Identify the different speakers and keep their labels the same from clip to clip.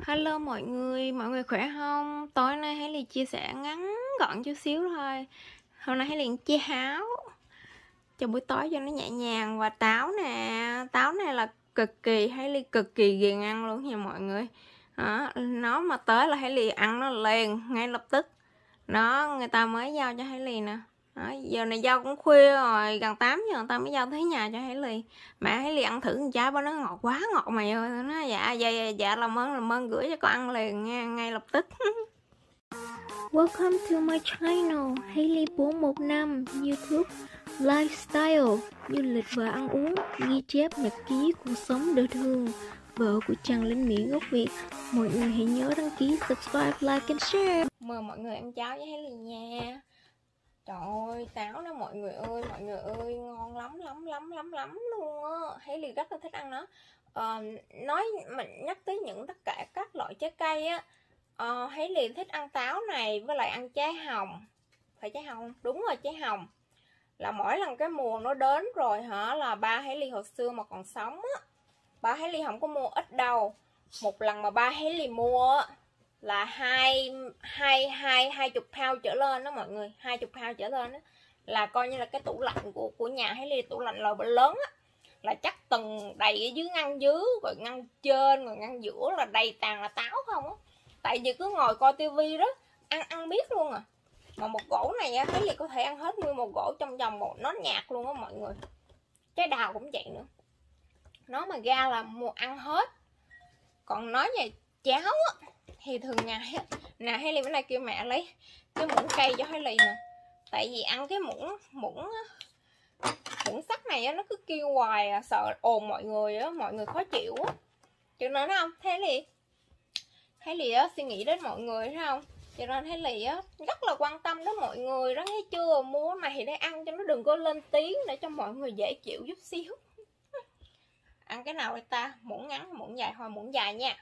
Speaker 1: Hello mọi người khỏe không? Tối nay Hải Ly chia sẻ ngắn gọn chút xíu thôi. Hôm nay Hải Ly cháo cho buổi tối cho nó nhẹ nhàng. Và táo nè, táo này là Hải Ly cực kỳ ghiền ăn luôn nha mọi người. Đó, nó mà tới là Hải Ly ăn nó liền ngay lập tức. Đó, người ta mới giao cho Hải Ly nè. Đó, giờ này giao cũng khuya rồi, gần 8 giờ người ta mới giao tới nhà cho Hải Ly. Mẹ Hải Ly ăn thử con trái bao nó ngọt quá ngọt mày ơi. Nó dạ làm ơn gửi cho con ăn liền nha, ngay lập tức. Welcome to my channel Hailey 415 YouTube Lifestyle, du lịch và ăn uống, ghi chép nhật ký cuộc sống đời thường, vợ của chàng lính Mỹ gốc Việt. Mọi người hãy nhớ đăng ký, subscribe, like and share. Mời mọi người ăn cháo với Hailey nha. Trời ơi, táo đó mọi người ơi, ngon lắm luôn á. Hailey rất là thích ăn nó. Mình nhắc tới tất cả các loại trái cây á, Hailey thích ăn táo này với lại ăn trái hồng. Phải trái hồng, đúng rồi, trái hồng. Là mỗi lần cái mùa nó đến rồi hả, là ba Hailey hồi xưa mà còn sống á, ba Hailey không có mua ít đâu. Một lần mà ba Hailey mua á là 20 pound trở lên đó mọi người, 20 pound trở lên đó, là coi như là cái tủ lạnh của nhà Hailey, tủ lạnh loại lớn á, là chắc từng đầy ở dưới, ngăn dưới rồi ngăn trên rồi ngăn giữa là đầy toàn là táo không á. Tại vì cứ ngồi coi tivi đó, ăn biết luôn à. Mà một gỗ này á, Hailey có thể ăn hết nguyên một gỗ trong vòng một nốt nhạc luôn á mọi người. Trái đào cũng vậy nữa, nó mà ra là mua ăn hết. Còn nói về cháo á, thì thường ngày nè Hailey bữa nay kêu mẹ lấy cái muỗng cây cho Hailey nè. Tại vì ăn cái muỗng sắt này á, nó cứ kêu hoài à, sợ ồn mọi người á, mọi người khó chịu á. Cho nên không, Hailey á suy nghĩ đến mọi người thấy không? Cho nên Hailey á rất là quan tâm đến mọi người đó, nghe chưa? Mua này để ăn cho nó đừng có lên tiếng, để cho mọi người dễ chịu chút xíu. Ăn cái nào đây ta? Muỗng ngắn, muỗng dài, thôi muỗng dài nha.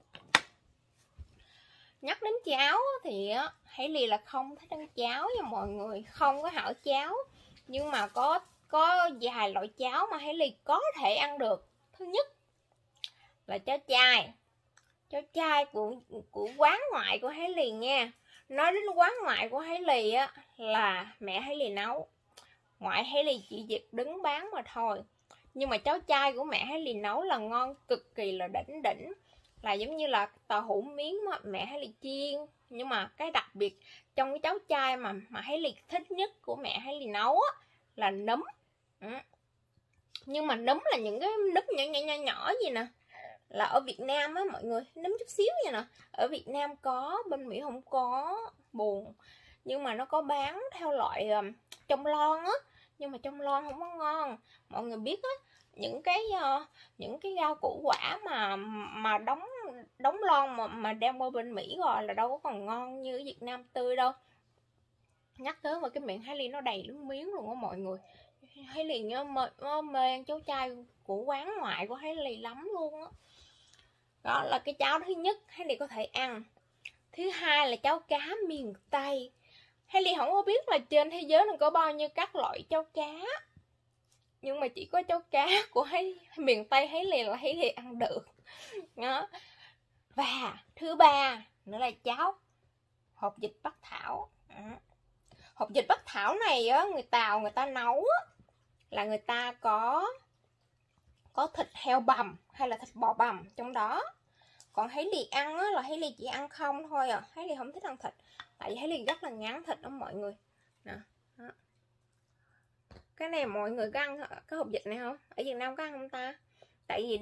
Speaker 1: Nhắc đến cháo thì Hailey là không thích ăn cháo nha mọi người, không có hảo cháo. Nhưng mà có vài loại cháo mà Hailey có thể ăn được. Thứ nhất là cháo chai của quán ngoại của Hailey nha. Nói đến quán ngoại của Hailey á, là mẹ Hailey nấu, ngoại Hailey chỉ việc đứng bán mà thôi. Nhưng mà cháo chai của mẹ Hailey nấu là ngon cực kỳ là đỉnh. Là giống như là tàu hũ miếng mà mẹ Hailey chiên. Nhưng mà cái đặc biệt trong cái cháo chai mà Hailey thích nhất của mẹ Hailey nấu á, là nấm. Nhưng mà nấm là những cái nấm nhỏ gì nè, là ở Việt Nam á mọi người, nấm chút xíu vậy nè. Ở Việt Nam có, bên Mỹ không có, buồn. Nhưng mà nó có bán theo loại trong lon á, nhưng mà trong lon không có ngon. Mọi người biết á, những cái rau củ quả mà đóng lon mà đem qua bên Mỹ rồi là đâu có còn ngon như ở Việt Nam tươi đâu. Nhắc tới mà cái miệng Hailey nó đầy nước miếng luôn á mọi người. Hailey mê ăn cháo chai của quán ngoại của Hailey lắm luôn á. Đó là cái cháo thứ nhất Hailey có thể ăn. Thứ hai là cháo cá miền Tây. Hailey không có biết là trên thế giới này có bao nhiêu các loại cháo cá, nhưng mà chỉ có cháo cá của miền Tây Hailey là Hailey ăn được. Đó. Và thứ ba nữa là cháo hột vịt Bắc Thảo. Hột vịt Bắc Thảo này á, người ta nấu á, là người ta có thịt heo bằm hay là thịt bò bằm trong đó. Còn Hailey ăn á, là Hailey chỉ ăn không thôi à. Hailey không thích ăn thịt, tại vì Hailey rất là ngán thịt đó mọi người nè. Đó. Cái này mọi người có ăn cái hột vịt này không? Ở Việt Nam có ăn không ta? Tại vì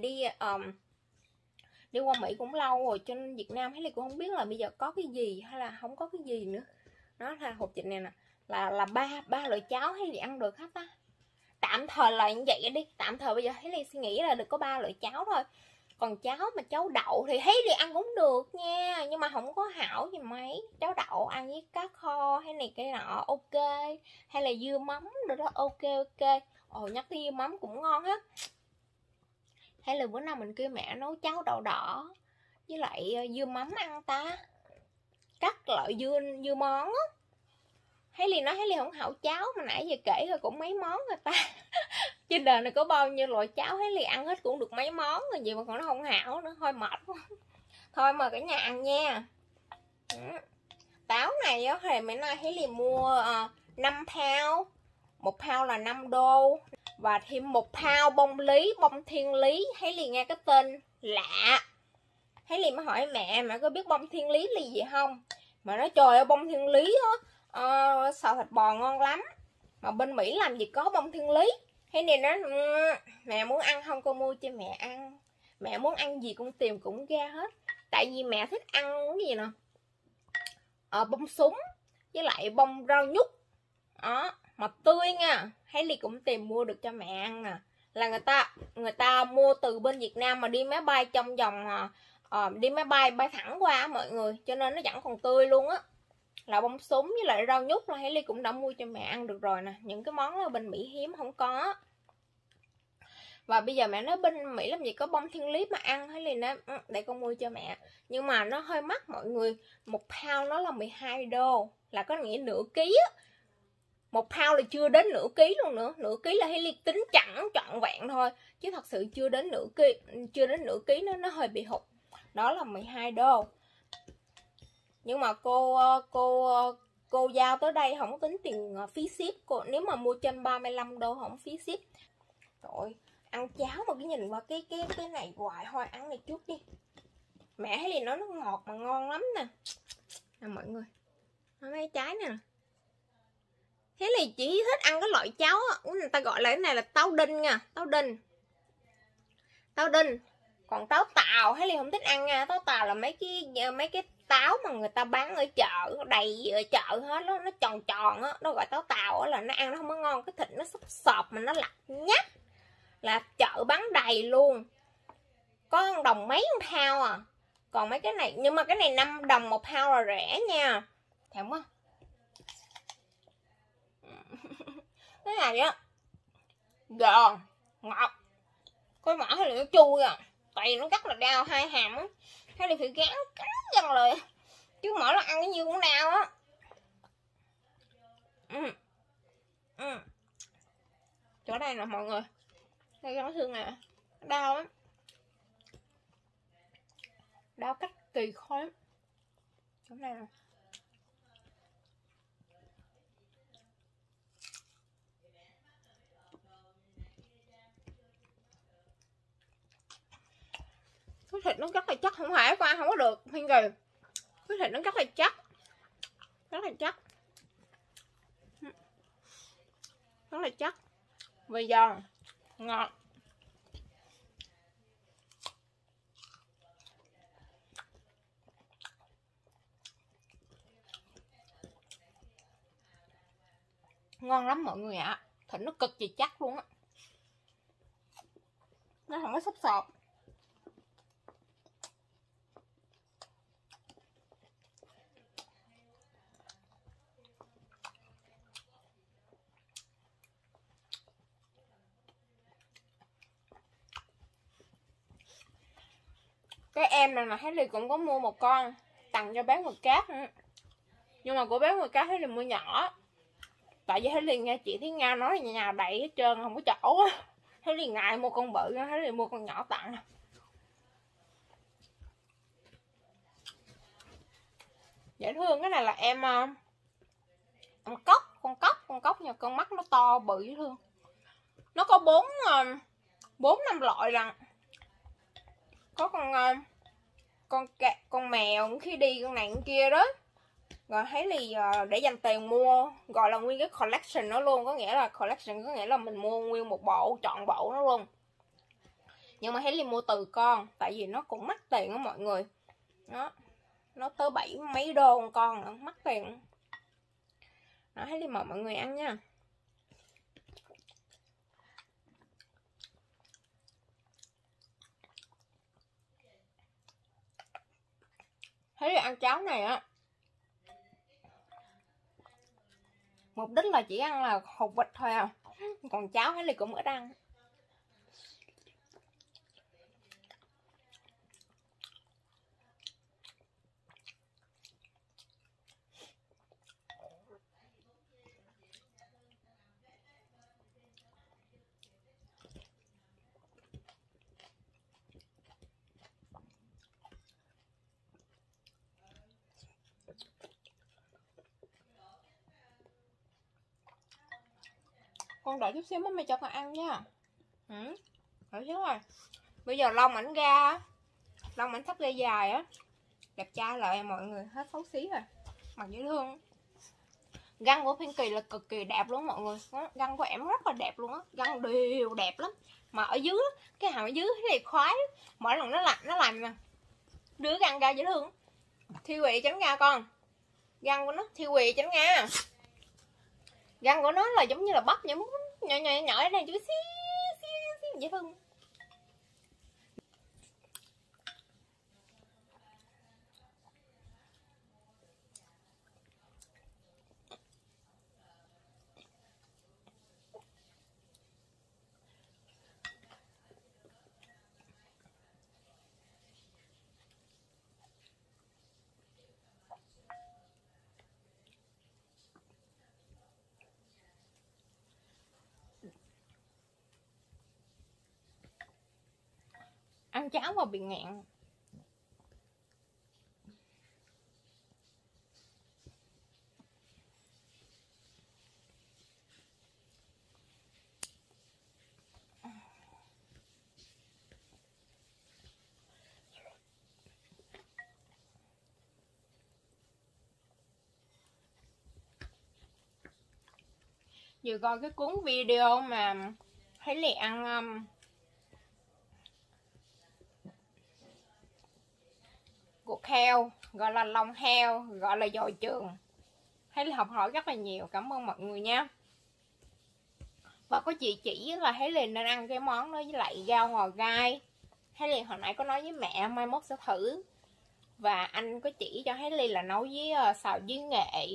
Speaker 1: đi qua Mỹ cũng lâu rồi, cho nên Việt Nam Hailey cũng không biết là bây giờ có cái gì hay là không có cái gì nữa. Nó là hột vịt này nè, là ba loại cháo Hailey ăn được hết á. Tạm thời là như vậy đi, tạm thời bây giờ Hailey suy nghĩ là được có 3 loại cháo thôi. Còn cháo đậu thì Hailey ăn cũng được nha, nhưng mà không có hảo gì mấy. Cháo đậu ăn với cá kho hay này cái nọ ok, hay là dưa mắm rồi đó ok. Nhắc tới dưa mắm cũng ngon á. Hay là bữa nào mình kêu mẹ nấu cháo đậu đỏ với lại dưa mắm ăn ta, các loại dưa món á. Hailey nói Hailey không hảo cháo, mà nãy giờ kể rồi cũng mấy món rồi ta. Trên đời này có bao nhiêu loại cháo Hailey ăn hết cũng được mấy món rồi, vậy mà còn nó không hảo nữa, thôi mệt quá. Thôi mời cả nhà ăn nha. Táo này á thì mấy nay thấy liền mua 5 pound. 1 pound là 5 đô. Và thêm 1 pound bông lý, bông thiên lý. Thấy liền nghe cái tên lạ. Thấy liền mới hỏi mẹ có biết bông thiên lý là gì không? Mà nói trời ơi, bông thiên lý á, xào thịt bò ngon lắm. Mà bên Mỹ làm gì có bông thiên lý. Thế nên nó mẹ muốn ăn không, con mua cho mẹ ăn. Mẹ muốn ăn gì con tìm cũng ra hết. Tại vì mẹ thích ăn cái gì nè, bông súng với lại bông rau nhút đó, mà tươi nha. Thấy Ly cũng tìm mua được cho mẹ ăn nè. Là người ta mua từ bên Việt Nam mà đi máy bay trong vòng đi máy bay thẳng qua mọi người, cho nên nó vẫn còn tươi luôn á. Là bông súng với lại rau nhút là Thấy Ly cũng đã mua cho mẹ ăn được rồi nè. Những cái món đó bên Mỹ hiếm không có. Và bây giờ mẹ nói bên Mỹ làm gì có bông thiên lý mà ăn. Thấy Ly nói để con mua cho mẹ. Nhưng mà nó hơi mắc mọi người. 1 pound nó là 12 đô. Là có nghĩa nửa ký á. 1 pound là chưa đến nửa ký luôn nữa. Nửa ký là Thấy Ly tính chẳng trọn vẹn thôi. Chứ thật sự chưa đến nửa ký nó hơi bị hụt. Đó là 12 đô. Nhưng mà cô giao tới đây không tính tiền phí ship. Nếu mà mua trên 35 đô không phí ship. Rồi ăn cháo mà cứ nhìn qua cái này hoài thôi. Ăn này trước đi. Mẹ thấy liền nói nó ngọt mà ngon lắm nè. Nè mọi người, mấy trái nè. Thế là chỉ thích ăn cái loại cháo á, người ta gọi là cái này là táo đinh nha. Táo đinh. Còn táo tàu thấy liền không thích ăn nha. Táo tàu là mấy cái táo mà người ta bán ở chợ, đầy ở chợ hết đó, nó tròn tròn á, nó gọi táo tàu á, là nó ăn nó không có ngon. Cái thịt nó xốp xọp mà nó lặt nhách. Là chợ bán đầy luôn. Có đồng mấy con pound à. Còn mấy cái này, nhưng mà cái này 5 đồng 1 pound là rẻ nha. Thèm quá. Cái này á giòn, ngọt. Coi mỏ hay là nó chua à. Tại vì nó rất là đau hai hàm á. Hay là phải gán cắn răng lời. Chứ mỏ nó ăn cái nhiêu cũng đau á. Chỗ đây nè mọi người. Đây cái xương nè. Đau á. Đau cách kỳ khó lắm. Chỗ này nè. Cái thịt nó rất là chắc, không phải qua không có được Thiên Kỳ. Cái thịt nó rất là chắc. Rất là chắc. Rất là chắc. Và giòn. Ngọt. Ngon lắm mọi người ạ. Thịt nó cực kỳ chắc luôn á. Nó không có xốp xọp. Cái em này là Thấy Ly cũng có mua một con tặng cho bé Mực Cát nữa. Nhưng mà của bé Mực Cát Thấy Ly mua nhỏ. Tại vì Thấy Ly nghe chị Thúy Nga nói nhà đầy hết trơn không có chỗ á. Thấy Ly ngại mua con bự, Thấy Ly mua con nhỏ tặng. Dễ thương. Cái này là em con cóc nha. Con mắt nó to bự dễ thương. Nó có 4-5 loại lần. Có con mèo khi đi, con này con kia đó. Rồi Thấy Ly để dành tiền mua, gọi là nguyên cái collection nó luôn. Có nghĩa là collection có nghĩa là mình mua nguyên một bộ, trọn bộ nó luôn. Nhưng mà Thấy Ly mua từ con, tại vì nó cũng mắc tiền đó mọi người. Nó tới 7 mấy đô một con nữa, mắc tiền. Đó, Thấy Ly mời mọi người ăn nha. Thấy Ly ăn cháo này á, mục đích là chỉ ăn là hột vịt thôi à. Còn cháo Thấy Ly cũng ít ăn. Con đợi chút xíu mày cho con ăn nha. Đợi xíu rồi. Bây giờ lông ảnh ra, lông ảnh sắp ra dài á, đẹp trai lại mọi người, hết xấu xí rồi, mặt dễ thương. Găng của Pinky là cực kỳ đẹp luôn mọi người. Găng của em rất là đẹp luôn á, găng đều đẹp lắm. Mà ở dưới cái hàm ở dưới thì khoái, mỗi lần nó làm nè, đứa găng ra dễ thương. Thiêu quỵ tránh ra con, găng của nó thiêu quỵ tránh ra. Găng của nó là giống như là bắp nhỏ nhỏ nhỏ nhỏ ở đây, chút xíu dễ thương. Ăn cháo mà bị nghẹn. Vừa coi cái cuốn video mà thấy Lì ăn cuộc heo, gọi là lòng heo, gọi là dồi trường. Thấy Lì học hỏi rất là nhiều, cảm ơn mọi người nha. Và có chị chỉ là thấy Lì nên ăn cái món đó với lại rau ngò gai. Thấy Lì hồi nãy có nói với mẹ mai mốt sẽ thử. Và anh có chỉ cho thấy Lì là nấu với xào với nghệ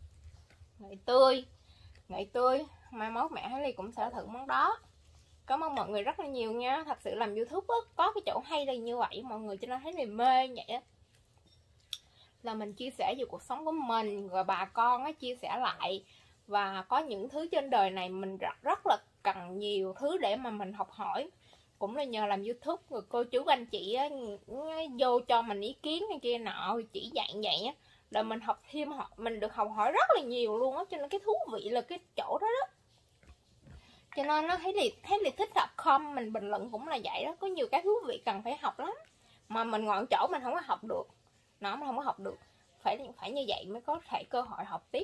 Speaker 1: tươi. Mai mốt mẹ thấy Lì cũng sẽ thử món đó. Cảm ơn mọi người rất là nhiều nha. Thật sự làm YouTube á, có cái chỗ hay là như vậy mọi người, cho nên thấy Lì mê vậy á. Là mình chia sẻ về cuộc sống của mình, rồi bà con á chia sẻ lại. Và có những thứ trên đời này mình rất là cần nhiều thứ để mà mình học hỏi. Cũng là nhờ làm YouTube, rồi cô chú anh chị á, vô cho mình ý kiến này kia nọ, chỉ dạy vậy á, rồi mình học thêm, mình được học hỏi rất là nhiều luôn á. Cho nên cái thú vị là cái chỗ đó đó. Cho nên nó thấy Lì thích đọc comment, mình bình luận cũng là vậy đó. Có nhiều cái thú vị cần phải học lắm, mà mình ngồi chỗ mình không có học được, nó mình không có học được. Phải như vậy mới có thể cơ hội học tiếp.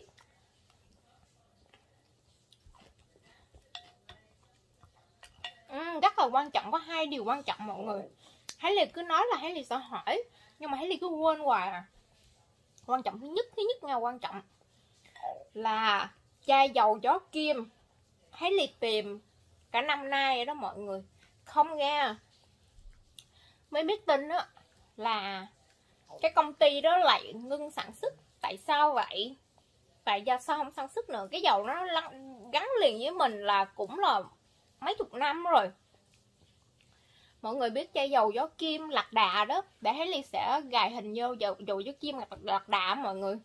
Speaker 1: Rất là quan trọng, có 2 điều quan trọng mọi người. Thấy Lì cứ nói là thấy Lì sẽ hỏi, nhưng mà thấy Lì cứ quên hoài à. Quan trọng thứ nhất nha, quan trọng là chai dầu gió kim. Thấy Lì tìm cả năm nay rồi đó mọi người, không nghe. Mới biết tin đó là cái công ty đó lại ngưng sản xuất. Tại sao vậy? Tại sao không sản xuất nữa? Cái dầu nó gắn liền với mình là cũng là mấy chục năm rồi. Mọi người biết chai dầu gió kim lạc đà đó, để thấy Lì sẽ gài hình vô dầu gió kim lạc đà mọi người.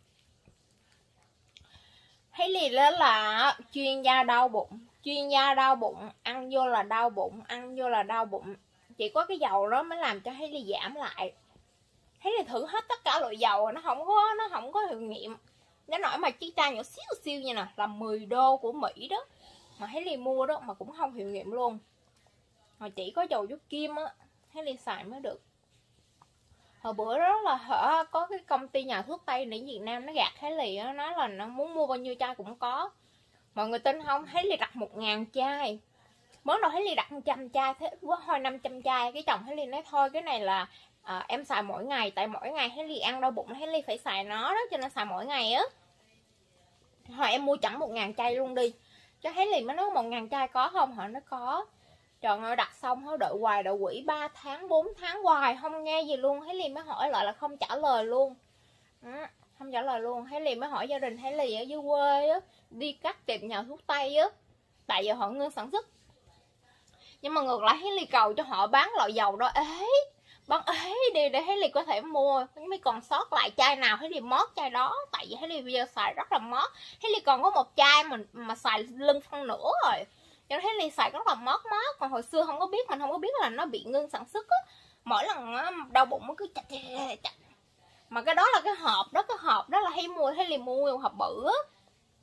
Speaker 1: Thấy Lì đó là chuyên gia đau bụng, ăn vô là đau bụng. Chỉ có cái dầu đó mới làm cho thấy Lì giảm lại. Thấy Lì thử hết tất cả loại dầu, nó không có hiệu nghiệm. Nó nổi mà chiếc chai nhỏ xíu như nè, là 10 đô của Mỹ đó, mà thấy Lì mua đó mà cũng không hiệu nghiệm luôn. Mà chỉ có dầu gió kim á, thấy Lì xài mới được. Hồi bữa đó là có cái công ty nhà thuốc Tây này Việt Nam nó gạt thấy Lì á, nói là nó muốn mua bao nhiêu chai cũng có. Mọi người tin không? Thấy Lì đặt 1000 chai. Mới đầu thấy Lì đặt 100 chai, thế quá thôi 500 chai. Cái chồng thấy Lì nói thôi cái này là em xài mỗi ngày. Tại mỗi ngày thấy Lì ăn đau bụng, thấy Lì phải xài nó đó, cho nên xài mỗi ngày á. Thôi em mua chẳng 1000 chai luôn đi. Cho thấy Lì mới nói 1000 chai có không? Họ nói có. Trời ơi, đặt xong nó đợi hoài, đợi quỷ 3 tháng 4 tháng hoài không nghe gì luôn. Thấy Lì mới hỏi lại là không trả lời luôn. Không trả lời luôn. Thấy Lì mới hỏi gia đình thấy Lì ở dưới quê á, đi cắt tìm nhà thuốc Tây á, tại giờ họ ngưng sản xuất. Nhưng mà ngược lại thấy Lì cầu cho họ bán loại dầu đó bán ế đi để thấy Lì có thể mua. Mới còn sót lại chai nào thấy Lì mót chai đó. Tại vì thấy Lì bây giờ xài rất là mót. Thấy Lì còn có một chai mà xài lưng phân nửa rồi, cho nên thấy Lì xài rất là mót. Còn hồi xưa không có biết, mình không có biết là nó bị ngưng sản xuất á. Mỗi lần đau bụng nó cứ chặt. Mà cái đó là cái hộp đó là hay mua, thấy Lì mua hộp bự á.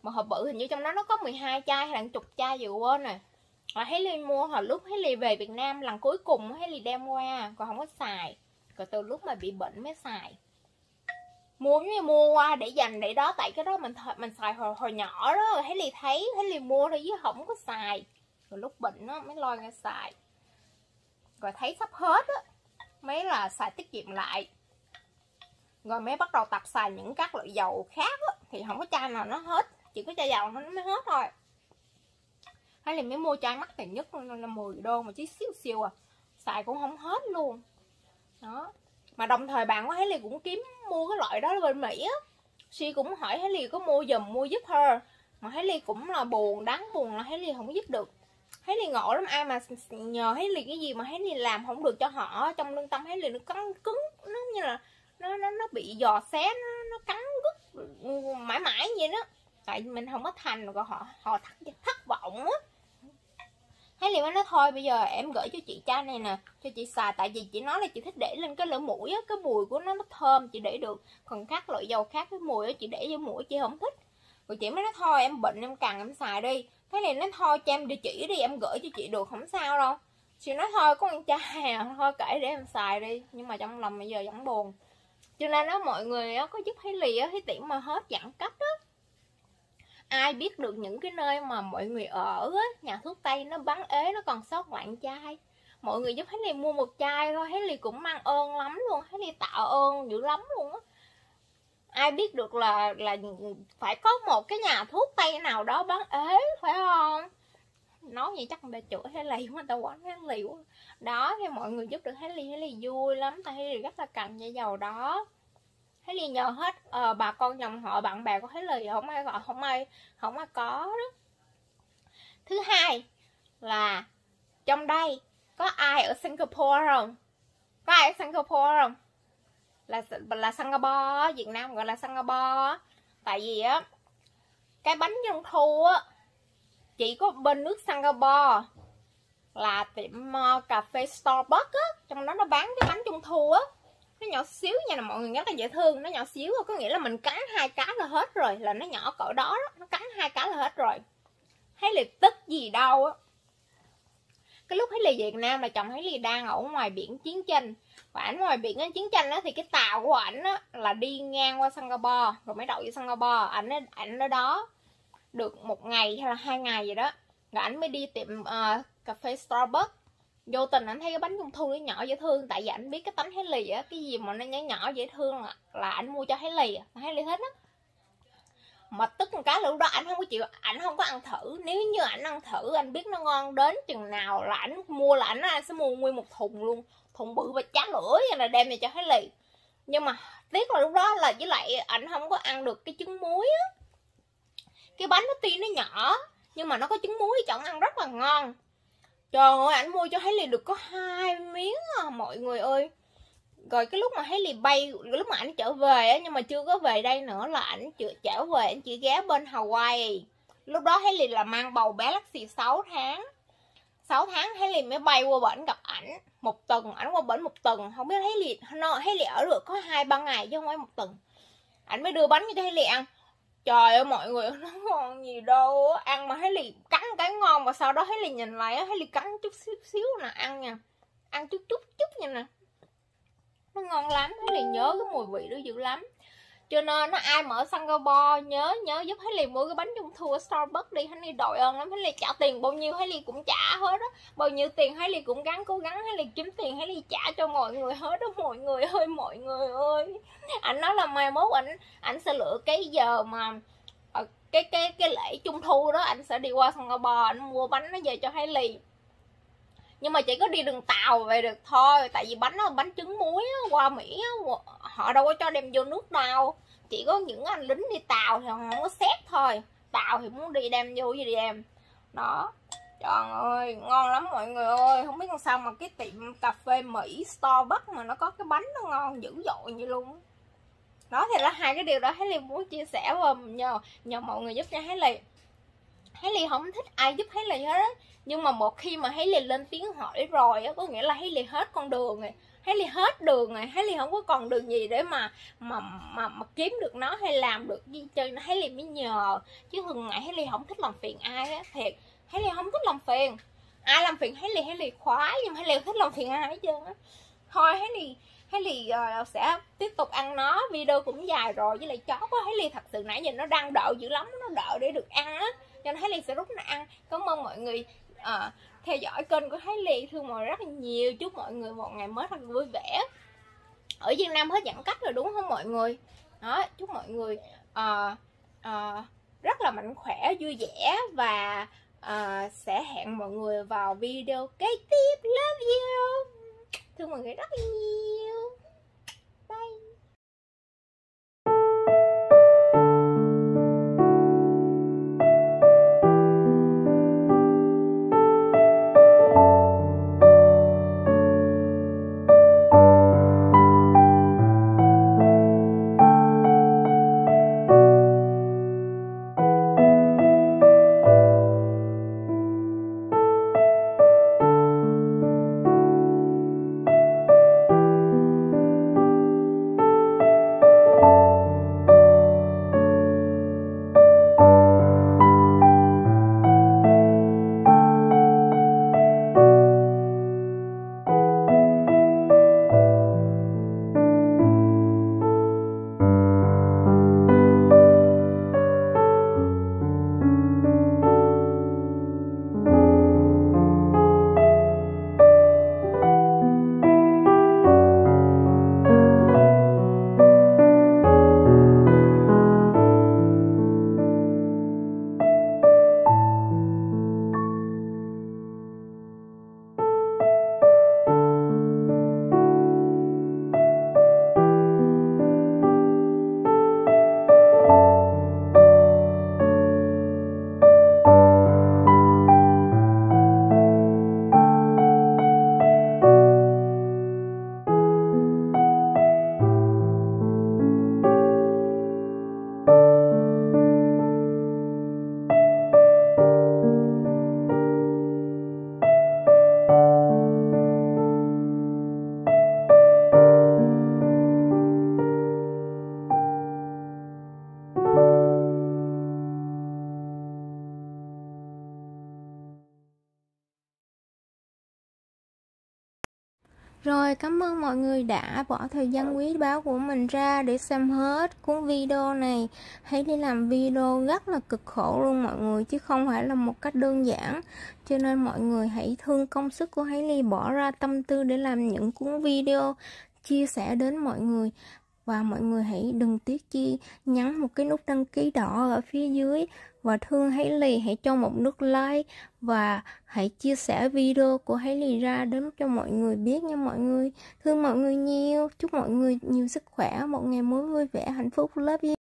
Speaker 1: Một hộp bự hình như trong đó nó có 12 chai hay là chục chai gì quên rồi. Hailey mua hồi lúc Hailey về Việt Nam lần cuối cùng Hailey đem qua, còn không có xài. Rồi từ lúc mà bị bệnh mới xài. Mua như mua qua để dành để đó, tại cái đó mình xài hồi nhỏ đó, rồi Hailey thấy Hailey mua thôi chứ không có xài. Rồi lúc bệnh đó mới lôi ra xài. Rồi thấy sắp hết á mới là xài tiết kiệm lại. Rồi mới bắt đầu tập xài những các loại dầu khác á, thì không có chai nào nó hết, chỉ có chai dầu nó mới hết thôi. Hay là mới mua chai mắc tiền nhất là 10 đô mà chỉ xíu xíu à, xài cũng không hết luôn đó. Mà đồng thời bạn có thấy là cũng kiếm mua cái loại đó bên Mỹ á. Si cũng hỏi Hailey có mua giùm, mua giúp her, mà Hailey cũng là buồn, đáng buồn là Hailey không có giúp được. Hailey ngộ lắm, ai mà nhờ Hailey cái gì mà Hailey làm không được cho họ, trong lương tâm Hailey nó cứng cứng, nó như là nó bị giò xé, nó cắn gứt mãi mãi vậy đó. Tại mình không có thành rồi họ thất vọng á. Hailey mới nói thôi bây giờ em gửi cho chị chai này nè, cho chị xài, tại vì chị nói là chị thích để lên cái lỗ mũi á, cái mùi của nó thơm chị để được, còn các loại dầu khác cái mùi á chị để vô mũi chị không thích. Rồi chị mới nói thôi em bệnh em cần em xài đi. Thế này nói thôi cho em địa chỉ đi, em gửi cho chị được, không sao đâu. Chị nói thôi có con chai à, thôi kể để em xài đi, nhưng mà trong lòng bây giờ vẫn buồn. Cho nên đó mọi người có giúp Hailey á, cái tiệm mà hết giãn cách á, ai biết được những cái nơi mà mọi người ở á, nhà thuốc Tây nó bán ế, nó còn sót lại chai, mọi người giúp Hailey mua một chai thôi, Hailey cũng mang ơn lắm luôn, Hailey tạ ơn dữ lắm luôn á. Ai biết được là phải có một cái nhà thuốc Tây nào đó bán ế, phải không? Nói vậy chắc người ta chửi Hailey quá, người ta quánh Hailey quá. Đó, thì mọi người giúp được Hailey vui lắm, tại Hailey rất là cần chai dầu đó. Hailey nhờ hết bà con dòng họ bạn bè của Hailey, không ai gọi, không ai có đó. Thứ hai là trong đây có ai ở Singapore không? Có ai ở Singapore không? Là Singapore, Việt Nam gọi là Singapore. Tại vì á cái bánh trung thu á chỉ có bên nước Singapore là tiệm cà phê Starbucks á, trong đó nó bán cái bánh trung thu á, nó nhỏ xíu nha, là mọi người rất là dễ thương, nó nhỏ xíu, có nghĩa là mình cắn 2 cái là hết rồi, là nó nhỏ cỡ đó đó, nó cắn 2 cái là hết rồi. Hailey tức gì đâu á. Cái lúc Hailey Việt Nam là chồng Hailey đang ở ngoài biển Chiến Tranh, và ảnh ngoài biển Chiến Tranh đó thì cái tàu của ảnh á là đi ngang qua Singapore rồi mới đậu vô Singapore. Ảnh ở đó được 1 ngày hay là 2 ngày gì đó, rồi ảnh mới đi tiệm cà phê Starbucks. Vô tình ảnh thấy cái bánh trung thu nó nhỏ dễ thương, tại vì ảnh biết cái tánh Hailey á, cái gì mà nó nhỏ nhỏ dễ thương là ảnh mua cho Hailey, Hailey thích á. Mà tức một cái là lúc đó ảnh không có chịu, ảnh không có ăn thử. Nếu như ảnh ăn thử, anh biết nó ngon đến chừng nào là ảnh mua, là ảnh sẽ mua nguyên một thùng luôn, thùng bự và chá lửa vậy là đem về cho Hailey. Nhưng mà tiếc là lúc đó là với lại ảnh không có ăn được cái trứng muối á. Cái bánh nó tuy nó nhỏ nhưng mà nó có trứng muối, chọn ăn rất là ngon. Trời ơi, ảnh mua cho Hailey được có 2 miếng à, mọi người ơi. Rồi cái lúc mà Hailey bay, lúc mà ảnh trở về á, nhưng mà chưa có về đây nữa, là ảnh trở về, ảnh chỉ ghé bên Hawaii. Lúc đó Hailey là mang bầu bé Lexi 6 tháng. 6 tháng Hailey mới bay qua bển gặp ảnh. 1 tuần, ảnh qua bển 1 tuần. Không biết Hailey ở được có 2-3 ngày chứ không phải 1 tuần. Ảnh mới đưa bánh cho Hailey ăn. Trời ơi mọi người, nó ngon gì đâu. Ăn mà Hailey cắn cái ngon, và sau đó Hailey nhìn lại Hailey cắn chút xíu nè, ăn nha. Ăn chút nha nè. Nó ngon lắm, Hailey nhớ cái mùi vị đó dữ lắm. Cho nên nó ai mà ở Singapore nhớ giúp Hailey mua cái bánh trung thu ở Starbucks đi, Hailey đội ơn lắm. Hailey trả tiền bao nhiêu Hailey cũng trả hết đó, bao nhiêu tiền Hailey cũng cố gắng Hailey kiếm tiền, Hailey trả cho mọi người hết đó mọi người ơi. Anh nói là mai mốt ảnh sẽ lựa cái giờ mà cái lễ trung thu đó, anh sẽ đi qua Singapore, anh mua bánh nó về cho Hailey. Nhưng mà chỉ có đi đường tàu về được thôi, tại vì bánh nó bánh trứng muối á, qua Mỹ á, họ đâu có cho đem vô nước đâu, chỉ có những anh lính đi tàu thì họ không có xét thôi, tàu thì muốn đi đem vô gì đi đem đó. Trời ơi ngon lắm mọi người ơi, không biết làm sao mà cái tiệm cà phê Mỹ Starbucks mà nó có cái bánh nó ngon dữ dội như luôn đó. Thì là 2 cái điều đó Hailey muốn chia sẻ và nhờ mọi người giúp cho Hailey. Hailey không thích ai giúp Hailey hết á, nhưng mà một khi mà Hailey lên tiếng hỏi rồi á, có nghĩa là Hailey hết con đường rồi, Hailey hết đường rồi, Hailey không có còn đường gì để mà kiếm được nó hay làm được gì chơi. Hailey mới nhờ, chứ thường ngày Hailey không thích làm phiền ai á, thiệt. Hailey không thích làm phiền ai, làm phiền Hailey khoái, nhưng mà Hailey không thích làm phiền ai hết trơn á. Thôi Hailey sẽ tiếp tục ăn nó. Video cũng dài rồi, với lại chó của Hailey thật sự nãy giờ nó đang đợi dữ lắm, nó đợi để được ăn á, cho nên Hailey sẽ rút nó ăn. Cảm ơn mọi người theo dõi kênh của Hailey, thương mọi người rất là nhiều. Chúc mọi người một ngày mới thật vui vẻ. Ở Việt Nam hết giãn cách rồi đúng không mọi người? Đó, chúc mọi người rất là mạnh khỏe, vui vẻ, và sẽ hẹn mọi người vào video kế tiếp. Love you, thương mọi người rất nhiều. Bye. Rồi, cảm ơn mọi người đã bỏ thời gian quý báu của mình ra để xem hết cuốn video này. Hailey làm video rất là cực khổ luôn mọi người, chứ không phải là một cách đơn giản. Cho nên mọi người hãy thương công sức của Hailey bỏ ra tâm tư để làm những cuốn video chia sẻ đến mọi người. Và mọi người hãy đừng tiếc chi nhấn một cái nút đăng ký đỏ ở phía dưới. Và thương Hailey hãy cho một nút like, và hãy chia sẻ video của Hailey ra đến cho mọi người biết nha mọi người. Thương mọi người nhiều, chúc mọi người nhiều sức khỏe, một ngày mới vui vẻ, hạnh phúc. Love you.